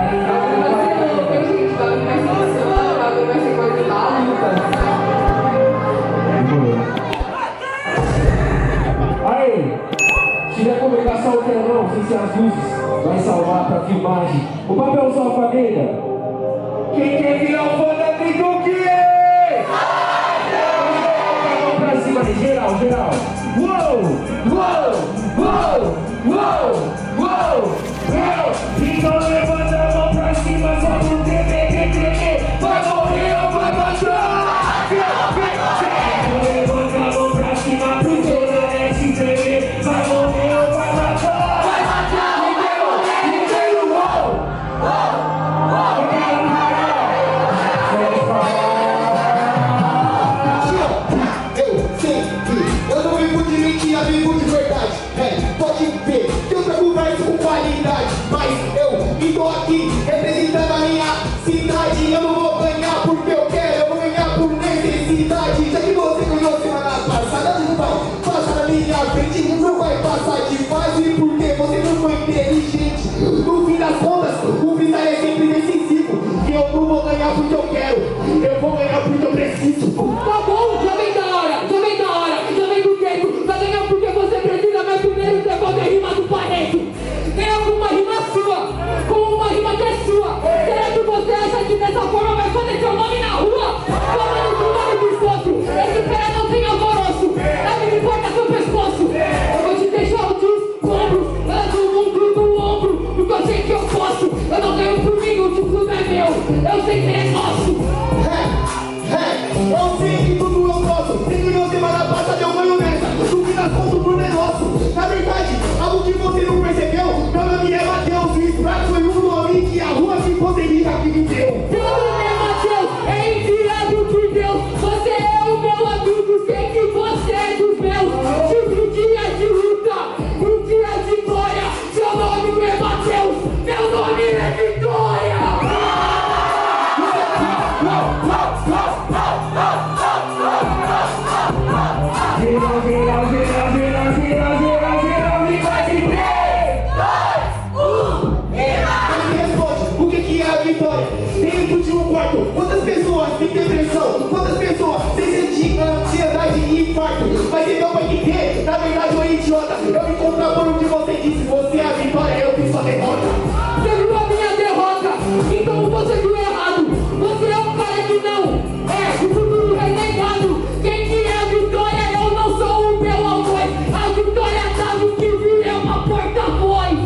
As luzes vai salvar pra filmagem. O papelzão alfadeira. Quem quer virar o foda tem com que vamos pra cima, geral, geral. Uou, uou, uou, uou, uou, uou. Então levanta a mão pra cima, só pro tremer, tremer. Vai morrer ou vai passar? Levanta a mão pra cima pro Jornalete tremer. Vai morrer ou vai matar? Representando a minha cidade, eu não vou ganhar porque eu quero, eu vou ganhar por necessidade. Já que você ganhou semana passada, não vai passar na minha frente, não vai passar de fase porque você não foi inteligente. No fim das contas, o freestyle é sempre decisivo. E eu não vou ganhar porque eu quero, eu vou ganhar porque eu preciso. Tá bom, já vem da hora, já vem da hora, já vem do tempo. Vai ganhar porque você precisa, mas primeiro devolve a rima do Barreto. Tem alguma rima sua, com uma rima que é sua. Será que você acha que dessa forma vai fazer seu nome na rua? Tomando com o nome do esforço, esse pé não tem alvoroço. Não me importa seu pescoço, eu vou te deixar o descombro. Eu dou mundo no ombro, porque eu sei que eu posso. Eu não ganho por mim, o título é meu, eu sei que é nosso. Eu sei que tudo eu posso. Quem ganhou semana passada eu ganho nessa. No fim das contas o turno é nosso. Na verdade, algo que você não percebeu, meu nome é Matheus. O Spratt foi um nome que a rua que poderia que me deu. Seu nome é Matheus, é enviado por Deus. Você é o meu amigo, sei que você é dos meus. Tive um dia de luta, um dia de glória. Seu nome é Matheus, meu nome é Vitória. Geral, geral, geral, geral, geral, geral, geral, e vai de 3, 2, 1, Me responde, o que é a vitória? Dentro de um quarto, quantas pessoas têm depressão? Quantas pessoas têm ansiedade e infarto? Mas então vai entender, na verdade eu idiota. Eu me contrapor o que você disse, você é a vitória, eu fiz sua derrota. Você viu a minha derrota, então você viu errado. Você é um cara que não é o futuro renegado. Quem que é a vitória? Eu não sou o meu algoz. A vitória tá no que vi, é uma porta-voz.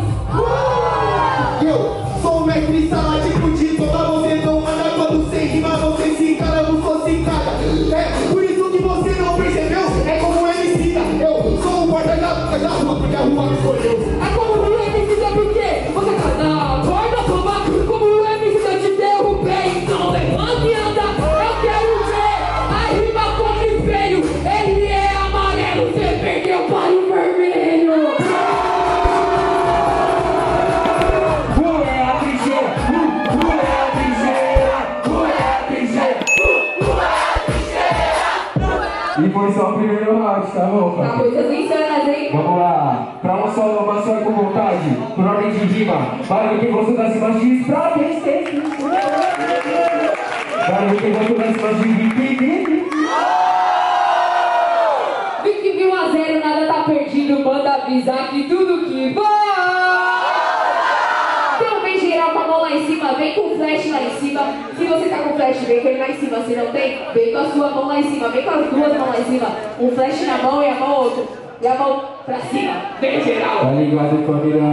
Eu sou o mestre saládico de toda, você não anda quando você rima, você se encala, não sou cicada. É por isso que você não percebeu, é como MC. Eu sou o porta da rua, porque a rua me escolheu. É como o MC da porque você tá na porta toma. Como o MC da te derrubei, então levanta e anda. Eu quero ver a rima como espelho. Ele é amarelo, você perdeu para o vermelho. E foi só o primeiro round, tá bom? Tá coisas insanas, hein? Vamos lá, pra uma só com vontade, por ordem de rima. Barulho que você dá cima de Spratt, barulho que você dá cima de Vicky. 20.000 nada tá perdido, manda avisar que tudo que vai. Então vem geral com a mão lá em cima, vem com o flash lá em cima. Se você tá com flash, vem com ele lá em cima. Se não tem, vem com a sua mão lá em cima, vem com as duas mãos lá em cima. Um flash na mão e a mão outra. E a mão pra cima, vem geral. Tá ligado, família?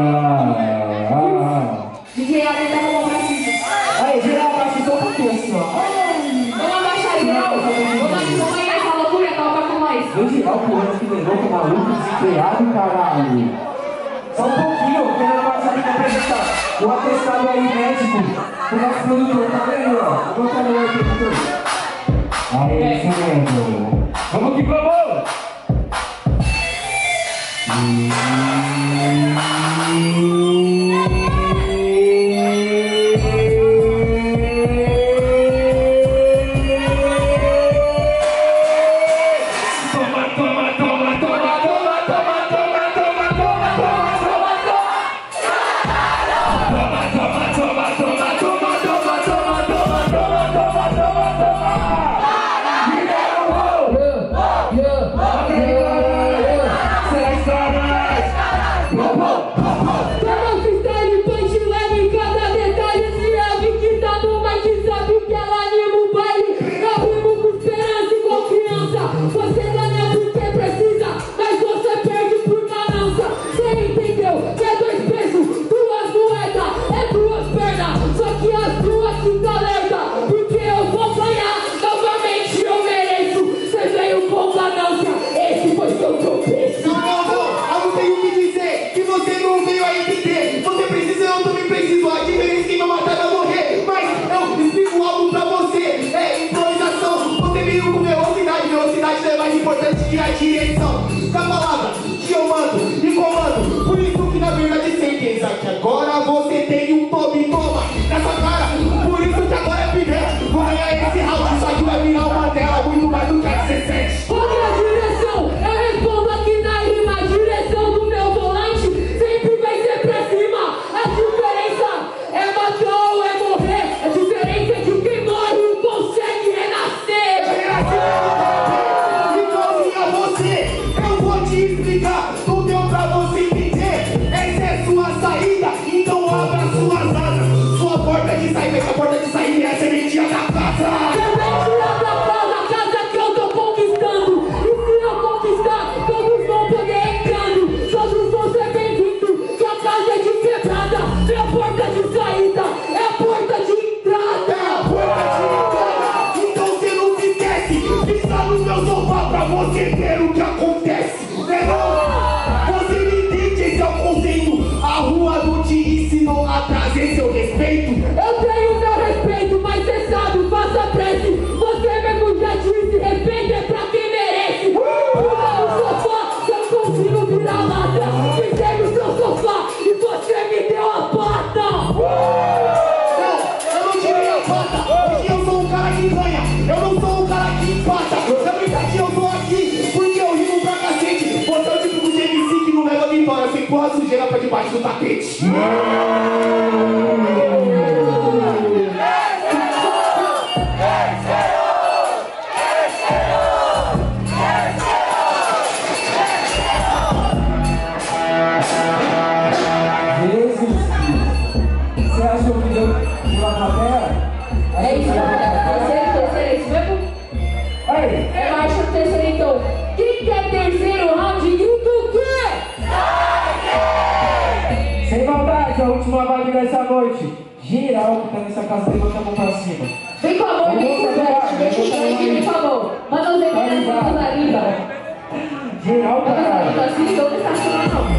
DJ Adam tá com a mão pra cima. Aí, geral, baixa só um pouquinho assim, ó. Vamos abaixar aí, geral. Vamos aí nessa loucura, toca com nós. Vou girar o plano que levou com o maluco desesperado, caralho. Só um pouquinho, eu quero passar aqui pra apresentar o atestado aí, médico, pro nosso produtor, tá vendo, ó? Vou botar no ar, produtor. Aê, isso mesmo. Vamos que vamos! Toma, respeito. Eu tenho meu respeito, mas cê sabe, faça prece. Você mesmo já disse, respeito é pra quem merece. Pula no sofá, se eu consigo virar lata. Sentei no seu sofá e você me deu a pata. Não, eu não tirei a pata, porque eu sou um cara que ganha. Eu não sou um cara que empata. Na verdade eu tô aqui porque eu rimo pra cacete. Você é o tipo de MC que não leva vitória, você empurra a sujeira pra debaixo do tapete. Você achou que deu uma matéria? É isso, galera. Terceiro, é isso mesmo? Aí, É mais que o terceiro, então. Quem quer terceiro round, grita o quê? sem maldade, a última vibe dessa noite. Geral que tá nessa casa, levanta a mão pra cima. Vem com a mão, vem com o flash, vem com o flash, vem com a mão. Manda os eventos na Zarimba. Geral, Manda os caralho. eventos assim, então não está chamando, não.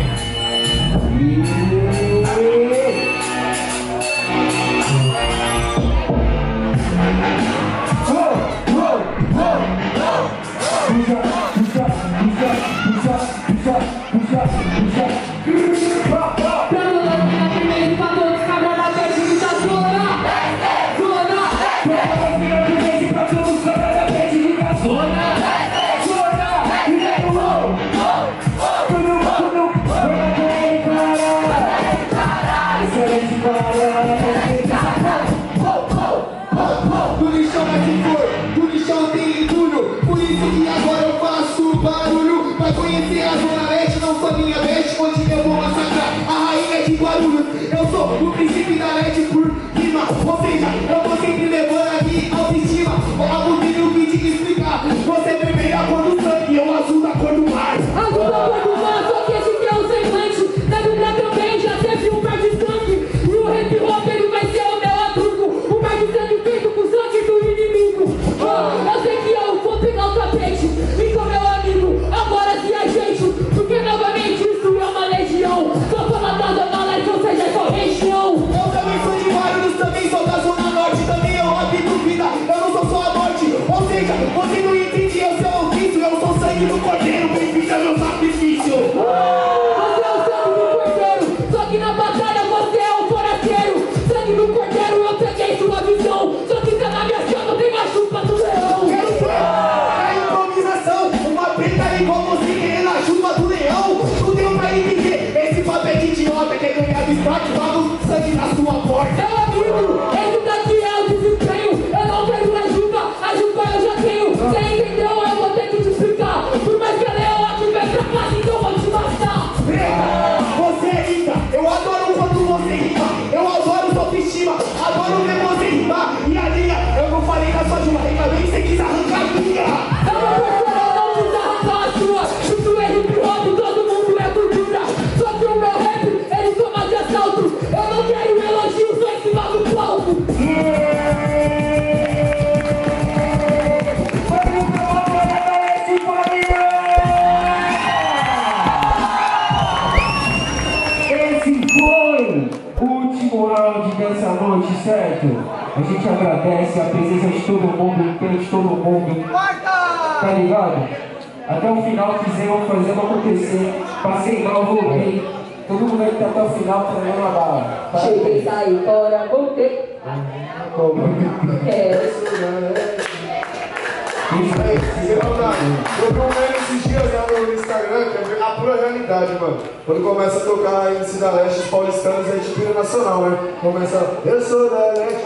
Do lixão mais que for, do lixão tem entulho. Por isso que agora eu faço barulho. Pra conhecer a Zona Leste, não sou minha veste, onde eu vou massacrar a rainha de Guarulhos. Eu sou o príncipe da Leste por rima, ou seja, eu tô sempre levando aqui autoestima. O abusivo que te explicar, você é vermelha a cor do sangue, eu azul da cor do mar. Azul da cor do mar, só que esse que é o semblante. Deve pra também, já teve um par de sangue. E o hip hop ele vai ser o meu adubo. Um par de sangue feito com sangue do inimigo. Eu sei que eu vou pegar o tapete. Então meu amigo, agora se ajeite. Porque novamente isso é uma legião. Só fala da Zona Leste, ou seja, é só região. Eu também sou de Guarulhos, também sou da Zona Norte, também eu habito vida, eu não sou só a morte. Ou seja, você não entende, eu sou ofício, eu sou sangue do cordeiro, bem-vindo ao meu sacrifício. Você é o sangue do cordeiro, só que na batalha você é o forasteiro. Sangue do cordeiro, eu peguei sua visão. Só que tá na minha chama, tem a chupa do leão. Quero ver a improvisação, uma preta igual você querendo a chuva do leão. Não deu pra entender, esse papel de idiota quer ganhar destaque, paga o sangue na sua porta. Meu amigo, esse daqui é o desempenho. Eu não quero a chuva eu já tenho. Você entendeu? Eu vou ter que te explicar. Por mais que a leoa vem pra casa, então vou te matar. Preta, você é linda, eu adoro quando você rima, eu adoro sua autoestima, adoro ver você rimar. E a linha, eu não falei da sua chuva, reclamei que você quis arrancar a minha. Eu não quis arrancar a sua. Isso é hip hop, todo mundo é cultura. Só que o meu rap, ele toma de assalto. Eu não quero elogio, só em cima do palco. Esse foi o último round dessa noite, certo? A gente agradece a presença de todo mundo, o empenho de todo mundo. Tá ligado? Até o final fizemos, fazendo acontecer. Passei mal, voltei. Todo mundo aí que tá até o final tá levando a bala. Cheguei, saí fora, voltei. Eu comendo esses dias lá no Instagram, que é a pura realidade, mano. Quando começa a tocar em Cidade da Leste, os paulistanos, a gente vira nacional, né? Começa, eu sou da Leste.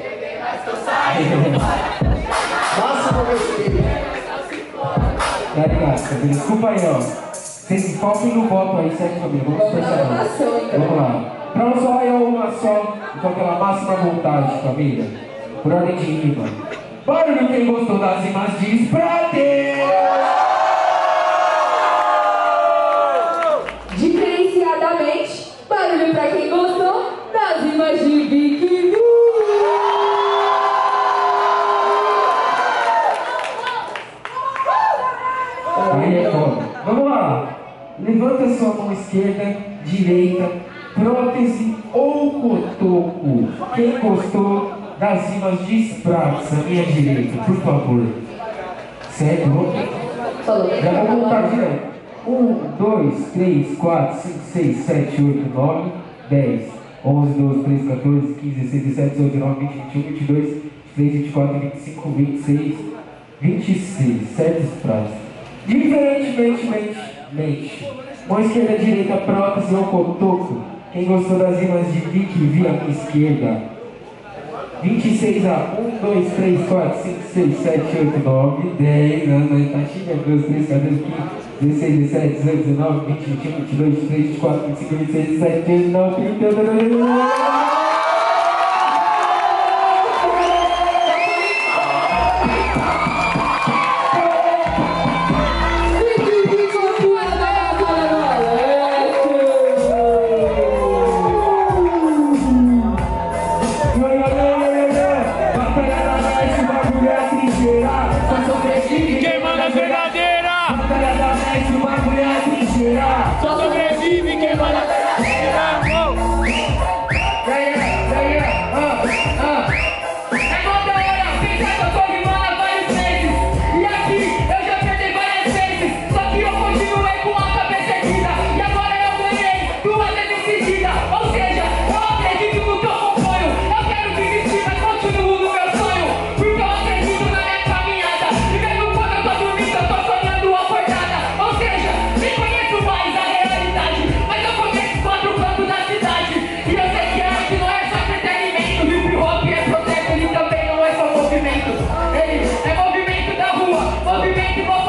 Máximo respeito. Tá ligado? Desculpa aí, ó. Vocês foquem no voto aí, certo, família? Vamos pressionar. Vamos lá. Pra um só é uma só, com aquela máxima vontade, família. Por ordem de rima. Barulho quem gostou das rimas diz pra Deus! Diferenciadamente, barulho pra quem gostou das rimas de Big Lu. Aí é foda. Vamos lá. Levanta sua mão esquerda, direita, prótese ou cotoco. Quem gostou das rimas disprates à minha direita, por favor. Certo? Já vou contar direto. 1, 2, 3, 4, 5, 6, 7, 8, 9, 10, 11, 12, 13, 14, 15, 16, 17, 18, 19, 20, 21, 22, 23, 24, 25, 26, 26, 7 frases. Diferentemente, mão esquerda, direita, prótese ou cotoco. Quem gostou das rimas de Vicky, via a minha esquerda. 26 a 1, 2, 3, 4, 5, 6, 7, 8, 9, 10, Ana, Taxinha, 2, 3, 14, 15, 16, 17, 18, 19, 20, 21, 22, 23, 24, 25, 26, 27, 29, 30, Só sobrevive quem manda verdadeira. É mó da hora, pensar que eu tô rimando há vários meses. E aqui eu já perdi várias vezes. Só que eu continuei com a cabeça erguida. E agora eu ganhei 2 vezes seguida. Ou seja, eu acredito no que eu componho. Eu quero desistir, mas continuo no meu sonho. Porque eu acredito na minha caminhada. E mesmo quando eu tô dormindo, eu tô sonhando acordada. Ou seja, nem conheço mais a realidade, mas eu conheço 4 cantos da cidade. E eu sei que a arte não é só entretenimento. Hip hop é protesto, ele também não é só movimento. Ele é movimento da rua, movimento